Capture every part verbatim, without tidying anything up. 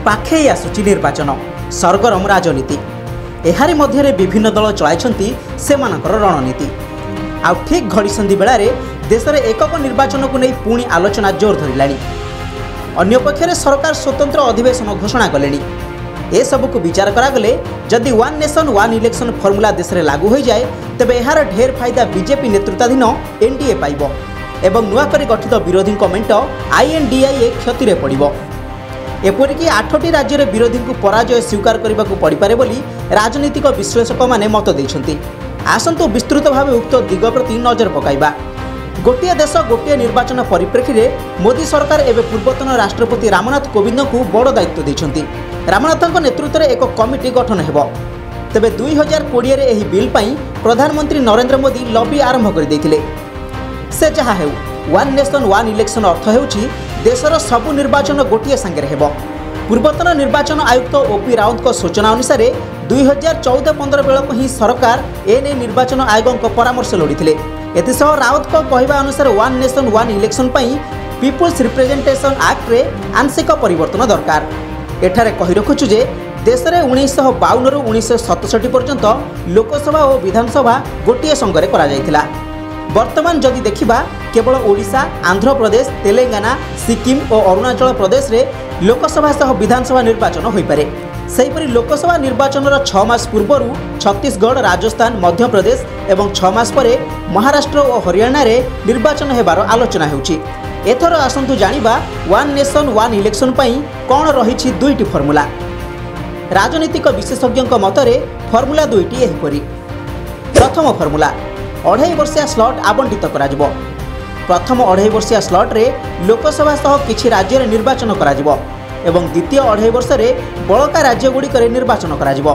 पाखे आसुची निर्वाचन सरगरम राजनीति एहारी मध्यरे विभिन्न दल चलाइछन्ति सेमानकर रणनीति आ ठीक घड़ीसंधि बेलारे देश में एकक निर्वाचन को नहीं पुणी आलोचना जोर धरलानी। अन्य पक्षरे सरकार स्वतंत्र अधिवेशन घोषणा कले। ए सबको विचार करागले जदि one nation one election formula देश में लागू हो जाए तेबे एहार ढेर फायदा बीजेपी नेतृत्वाधीन एनडीए पाइबो एवं नुआ करी गठित विरोधी मेंट आईएनडीआईए क्षति में पड़िबो। एपरिकी आठटी राज्य में विरोधी को पराजय स्वीकार करने को पड़िपारे बोली राजनीतिक विश्लेषक माने मत देइछन्ति। आसंतु विस्तृत भाव उक्त दिग प्रति नजर पकाइबा। गोटे देश गोटे निर्वाचन परिप्रेक्षी में मोदी सरकार एवं पूर्वतन राष्ट्रपति रामनाथ कोविंद को बड़ दायित्व देइछन्ति। रामनाथଙ୍କ नेतृत्व में एक कमिटी गठन हेबो। तेबे दुई हजार कोड़े एही बिल पई प्रधानमंत्री नरेंद्र मोदी लबी आरंभ कर देथिले। से जहा हेउ वन नेशन वन इलेक्शन अर्थ हेउछि देशर सबु निर्वाचन गोटे संगे हेबो। पूर्वतन निर्वाचन आयुक्त ओपी राउत सूचना अनुसार दुई हजार चौदह पंद्रह बेलक ही सरकार एने निर्वाचन आयोग परामर्श लोड़ी। एसह राउत कहवा अनुसार वन नेशन वन इलेक्शन पई पीपुल्स रिप्रेजेंटेशन एक्ट रे आंशिक परिवर्तन दरकार। एठारे कहि रखुछु जे देश में उन्नीस बावन रु उन्नीस सतसठी पर्यंत लोकसभा और विधानसभा गोटे संगे करा जायथिला। वर्तमान जदि देखिबा केवल ओडिशा आंध्र प्रदेश तेलंगाना सिक्किम और अरुणाचल प्रदेश रे लोकसभा सह विधानसभा निर्वाचन होई पारे। सेहिपरि लोकसभा निर्वाचन छह मास पूर्व छत्तीसगढ़ राजस्थान मध्य प्रदेश एवं छह मास परे महाराष्ट्र और हरियाणा रे निर्वाचन हेबार आलोचना हेउछि। एथर आसंतु जानिबा वन नेशन वन इलेक्शन पई कोन रहिछि दुईटी फर्मुला। राजनीतिक विशेषज्ञों मतरे फर्मुला दुईटी एहिपरि। प्रथम फर्मुला अढ़ाई वर्षिया स्लॉट आवंटित कराजिबो। प्रथम अढ़ाई वर्षिया स्लॉट रे लोकसभा सह किछि राज्य रे निर्वाचन कराजिबो एवं द्वितीय अढ़ाई वर्ष रे बळका राज्य गुड़िक निर्वाचन कराजिबो।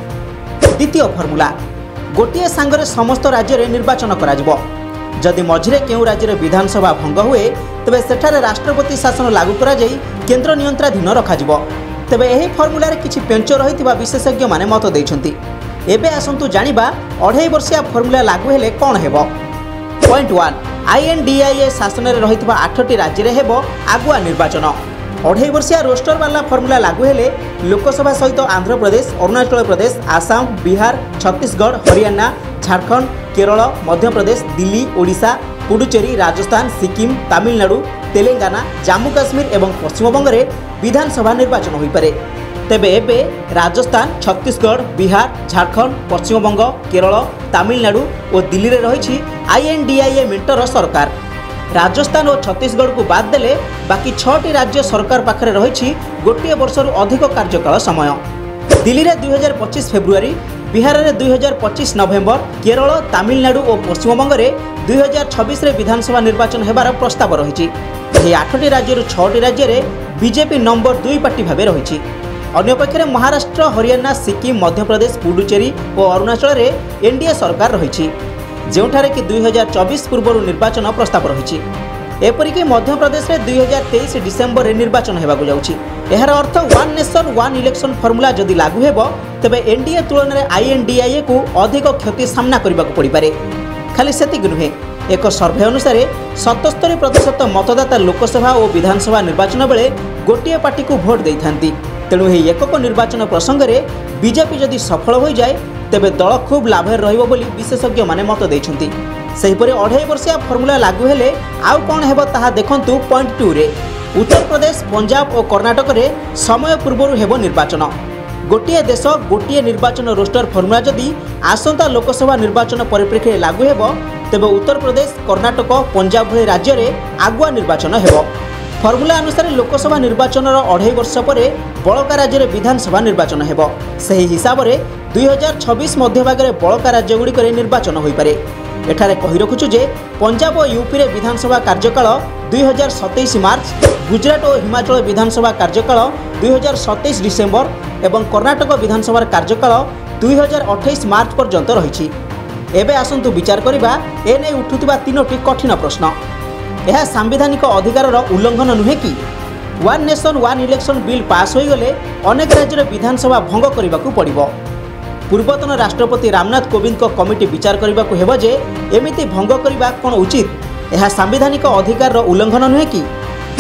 द्वितीय फर्मुला गोटे सांगरे समस्त राज्य रे निर्वाचन कराजिबो। जदि मझिरे केउ राज्य रे विधानसभा भंग हुए तेबे सेठारे राष्ट्रपति शासन लागू करा जाई केंद्र नियंत्रणाधीन रखाजिबो। तेबे एही फर्मुला रे किछि पेंच रहितबा विशेषज्ञ माने मत दैछन्ति। एबे आसंतु जानिबा अढ़ाई वर्षिया फर्मुला लागू हेले कोन हेबो। पॉइंट वन आईएनडीआईए शासन रे रहितबा आठटी राज्य रे हेबो आगुआ निर्वाचन। अढ़ाई वर्षिया रोस्टर वाला फर्मुला लागू हेले लोकसभा सहित आंध्र प्रदेश अरुणाचल प्रदेश आसाम बिहार छत्तीसगढ़ हरियाणा झारखंड केरल मध्य प्रदेश दिल्ली ओडिशा पुडुचेरी राजस्थान सिक्किम तमिलनाडु तेलंगाना जम्मू काश्मीर एवं पश्चिमबंग रे विधानसभा निर्वाचन होई पारे। तेबे एबे राजस्थान छत्तीसगढ़ बिहार झारखंड पश्चिमबंग केरल तमिलनाडु और दिल्ली रे रहिछि आईएनडीआईए मेंटर सरकार। राजस्थान और छत्तीसगढ़ को बाद देले बाकी छटी राज्य सरकार पाखरे रहिछि गोटे वर्षरु अधिक कार्यकाल समय। दिल्ली रे दुई हजार पच्चीस फेब्रुआरी बिहार रे दुई हजार पच्चीस नवेम्बर केरल तमिलनाडु और पश्चिमबंग रे दुई हजार छब्बीस रे विधानसभा निर्वाचन हेबार प्रस्ताव रहिछि। एही आठटी राज्य छटी राज्य रे बीजेपी नंबर दुई पार्टी भाबे रहिछि। अन्य पक्षरे महाराष्ट्र हरियाणा सिक्किम मध्य प्रदेश पुडुचेरी और अरुणाचल रे एनडीए सरकार रहिछि जेउठारे कि दुई हजार चौबीस पूर्व निर्वाचन प्रस्ताव रहिछि। एपरिकी मध्य प्रदेश रे दुई हजार तेईस डिसेम्बर रे निर्वाचन हेबाकु जाउछि। एहार अर्थ one nation one election formula जदि लागू हेबो तेबे एनडीए तुलन रे आईएनडीआईए को अधिक क्षति सामना करबाकु पड़ी पारे। खाली सेतिक नुहे एक सर्वे अनुसार सतहत्तर प्रतिशत मतदाता लोकसभा और विधानसभा निर्वाचन बेले गोटे पार्टी को भोट देइथांती। तेणु यह एकक निर्वाचन प्रसंग में बीजेपी जदि सफल हो जाए तेबे दल खूब लाभर रहिबो बोली विशेषज्ञ माने मत दैछन्ति। सेहिपरि अढ़ाई वर्षिया फर्मुला लागू हेले आउ कोन हेबो ताहा देखंतु पॉइंट टू रे। उत्तर प्रदेश पंजाब और कर्नाटक रे समय पूर्व हेबो निर्वाचन। गोटे देश गोटे निर्वाचन रोस्टर फर्मुला जदि आसंता लोकसभा निर्वाचन परिप्रेक्षी में लागू हेबो तेबे उत्तर प्रदेश कर्नाटक पंजाब भली राज्य रे आगुआ निर्वाचन हेबो। फर्मुला अनुसार लोकसभा निर्वाचन अढ़ाई वर्ष पर बड़का राज्य में विधानसभा निर्वाचन हेबो। सही हिसाब से दुई हजार छब्बीस मध्यभाग में बड़का राज्य गुड़िक निर्वाचन हो पारे। एठारे कहि रखुछु जे पंजाब और यूपी रे विधानसभा कार्यकाल दुई हजार सतैश मार्च गुजरात और हिमाचल विधानसभा कार्यकाल दुई हजार सतैश डिसेम्बर एवं कर्नाटक विधानसभा कार्यकाल दुई हजार अठाईस मार्च पर्यंत रही। एबे आसंतु विचार करिबा एने उठुथिबा तीनोटी कठिन प्रश्न। यह सांविधानिक अधिकार उल्लंघन नुहे कि one nation one election bill pass हो गले अनेक राज्य विधानसभा भंग करने को पड़ो। पूर्वतन राष्ट्रपति रामनाथ कोविंद को कमिटी विचार करने को हेबो जे एमिति भंग करने कौन उचित। यह सांविधानिक अधिकार उल्लंघन नुहे कि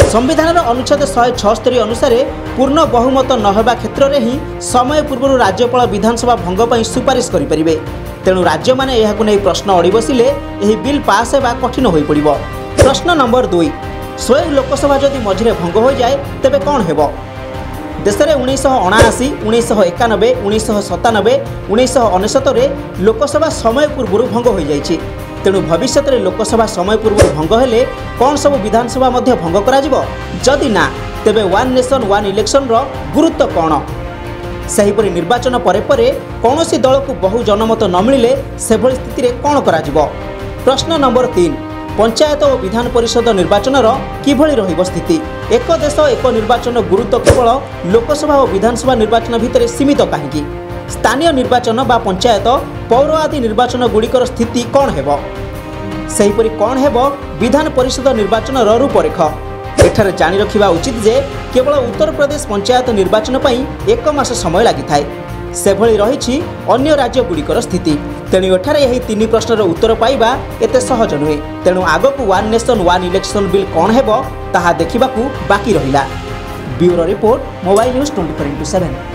संविधान अनुच्छेद शहे छस्तरी अनुसार पूर्ण बहुमत नहेबा क्षेत्र में ही समय पूर्व राज्यपाल विधानसभा भंग पर सुपारिश करें। तेणु राज्य मैंने यह प्रश्न अड़ी बसिले यह बिल पास होगा कठिन हो पड़। प्रश्न नंबर दुई, स्वयं लोकसभा जदि मझिरे भंग हो जाए तेबे कौन हेबो? देश में उन्नीस अणाशी उन्नीस एकानबे उन्नीस सतानबे उन्नीस अनेशत लोकसभा समय पूर्व भंग हो जाइछि। तेणु भविष्य में लोकसभा समय पूर्व भंग हेले कौन सब विधानसभा मध्य भंग कराजिबो? जदि ना तेबे वन नेशन वन इलेक्शन रो गुरुत्व कौन? सेहिपरि निर्वाचन परे परे कौनसी दल को बहु जनमत न मिले से भली स्थिति रे कौन कराजिबो? प्रश्न नंबर तीन, पंचायत और विधान परिषद निर्वाचन किभली रहिबो स्थिति? एक देश एक निर्वाचन गुरुत्व केवल लोकसभा और विधानसभा निर्वाचन भितर सीमित कहीं? स्थानीय निर्वाचन बा पंचायत पौर आदि निर्वाचन गुड़िकर स्थिति कौन हेबो? सेहिपरि कौन हेबो विधान परिषद निर्वाचन रूपरेख? एठारे जानि रखिबा उचित जे केवल उत्तर प्रदेश पंचायत निर्वाचन पई एक मास समय लागि थाए। सेभली रही अन्य राज्य गुड़िकर स्थिति। तेणु एठारे यही तीन प्रश्नर उत्तर पाइबा एते सहज नुहे। तेणु आगकू one nation one election bill कौन हेबो ताहा देखिबाकू बाकी रहिला। Bureau report, mobile news twenty four into seven.